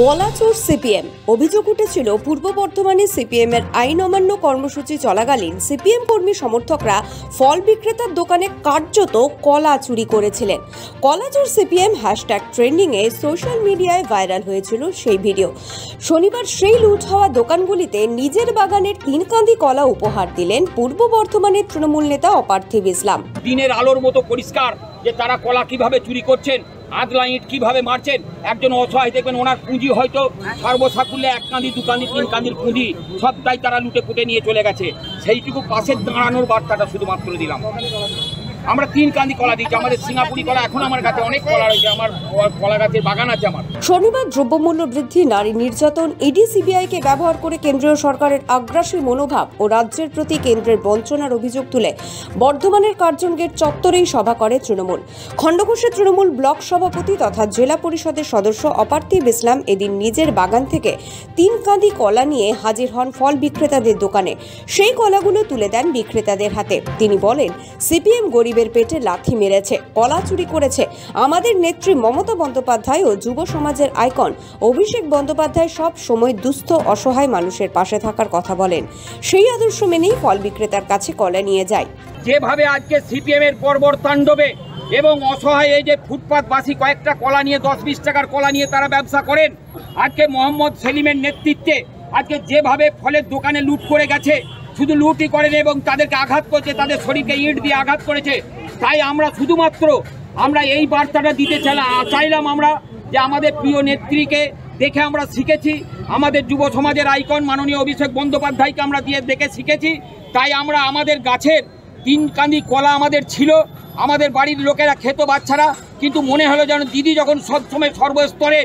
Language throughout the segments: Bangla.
কলাচোর সিপিএম অভিযোগ উঠেছিল পূর্ব বর্ধমানে সিপিএম এর আইন অমান্য কর্মসূচি চলাকালীন সিপিএম কর্মী সমর্থকরা ফল বিক্রেতার দোকানে কার্যত কলা চুরি করেছিলেন। কলাচোর সিপিএম হ্যাশট্যাগ ট্রেন্ডিং এ সোশ্যাল মিডিয়ায় ভাইরাল হয়েছিল সেই ভিডিও। শনিবার সেই লুট হওয়া দোকানগুলিতে নিজের বাগানের 3 কাঁদি কলা উপহার দিলেন পূর্ব বর্ধমানের তৃণমূল নেতা অপার্থিব ইসলাম। দিনের আলোর মতো পরিষ্কার যে তারা কলা কিভাবে চুরি করছেন, আদলা ইট কিভাবে মারছেন। একজন অসহায় দেখবেন ওনার পুঁজি হয়তো সর্বসাকুল্যে 1 কাঁদি 2 কাঁদি 3 কাঁদির পুঁজি সবটাই তারা লুটে পুটে নিয়ে চলে গেছে। সেইটুকু পাশে দাঁড়ানোর বার্তাটা শুধুমাত্র দিলাম। আমরা 3 কাঁদি কলা দিচ্ছি, আমাদের সিঙ্গাপুরি কলা এখন আমার কাছে অনেক কলা রয়েছে, আমার কলা গাছের বাগান আছে আমার। শনিবার দ্রব্যমূল্য বৃদ্ধি, নারী নির্যাতন, ইডি সিবিআইকে ব্যবহার করে কেন্দ্রীয় সরকারের আগ্রাসী মনোভাব ও রাজ্যের প্রতি কেন্দ্রের বঞ্চনার অভিযোগ তুলে বর্ধমানের কার্জন গেট চত্বরেই সভা করে তৃণমূল। খণ্ডঘোষের তৃণমূল ব্লক সভাপতি তথা জেলা পরিষদের সদস্য অপার্থিব ইসলাম এদিন নিজের বাগান থেকে 3 কাঁদি কলা নিয়ে হাজির হন ফল বিক্রেতাদের দোকানে। সেই কলাগুলো তুলে দেন বিক্রেতাদের হাতে। তিনি বলেন, সিপিএম গরিবের পেটে লাথি মেরেছে, কলা চুরি করেছে। আমাদের নেত্রী মমতা বন্দ্যোপাধ্যায় ও যুব সমাজের আইকন অভিষেক বন্দ্যোপাধ্যায় সব সময় দুস্থ অসহায় মানুষের পাশে থাকার কথা বলেন। সেই আদর্শ মেনেই ফল বিক্রেতার কাছে কলা নিয়ে যায়। যেভাবে আজকে সিপিএম এর বর্বর তাণ্ডবে এবং অসহায় এই যে ফুটপাতবাসী কয়েকটা কলা নিয়ে 10-20 টাকার কলা নিয়ে তারা ব্যবসা করেন, আজকে মোহাম্মদ সেলিমের নেতৃত্বে আজকে যেভাবে ফলের দোকানে লুট করে গেছে, শুধু লুটই করেন এবং তাদেরকে আঘাত করেছে, তাদের শরীরকে ইট দিয়ে আঘাত করেছে। তাই আমরা শুধুমাত্র এই বার্তাটা দিতে চাইলাম আমরা যে আমাদের প্রিয় নেত্রীকে দেখে আমরা শিখেছি, আমাদের যুব সমাজের আইকন মাননীয় অভিষেক বন্দ্যোপাধ্যায়কে আমরা দেখে শিখেছি। তাই আমরা আমাদের গাছের 3 কাঁদি কলা আমাদের ছিল, আমাদের বাড়ির লোকেরা খেত বাচ্চারা, কিন্তু মনে হলো যেন দিদি যখন সবসময় সর্বস্তরের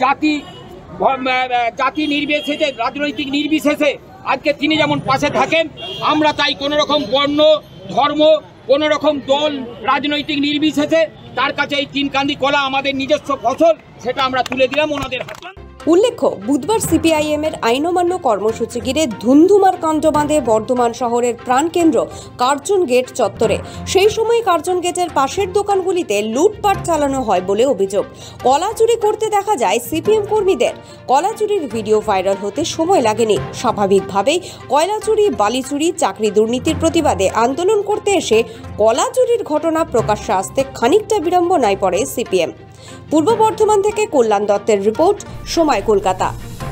জাতি নির্বিশেষে, রাজনৈতিক নির্বিশেষে আজকে তিনি যেমন পাশে থাকেন, আমরা তাই কোনো রকম বর্ণ ধর্ম কোনো রকম দল রাজনৈতিক নির্বিশেষে তার কাছে এই 3 কাঁদি কলা আমাদের নিজস্ব ফসল, সেটা আমরা তুলে দিলাম ওনাদের হাতে। উল্লেখ্য, বুধবার সিপিআইএম এর আইন অমান্য কর্মসূচি ঘিরে ধুন্ধুমার কাণ্ড বাঁধে বর্ধমান শহরের প্রাণকেন্দ্র কার্জন গেট চত্বরে। সেই সময় কার্জন গেটের পাশের দোকানগুলিতে লুটপাট চালানো হয় বলে অভিযোগ। কলা চুরি করতে দেখা যায় সিপিএম কর্মীদের। কলা চুরির ভিডিও ভাইরাল হতে সময় লাগেনি। স্বাভাবিকভাবেই কয়লা চুরি, বালি চুরি, চাকরি দুর্নীতির প্রতিবাদে আন্দোলন করতে এসে কলা চুরির ঘটনা প্রকাশ্যে আসতে খানিকটা বিড়ম্বনায় পড়ে সিপিএম। পূর্ব বর্ধমান থেকে কল্যাণ দত্তের রিপোর্ট, সময় কলকাতা।